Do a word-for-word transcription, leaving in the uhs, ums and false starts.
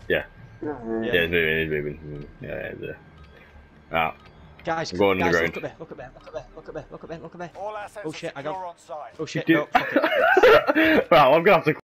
Yeah. Yeah. Yeah, it's moving, it's moving. Yeah, yeah, yeah. Ah. Guys, Go on guys, the look at me, look at me, look at me, look at me, look at me, look at me. All assets Oh shit, are I secure got. on site. Oh shit, You no, fuck it. Right, I'm gonna have to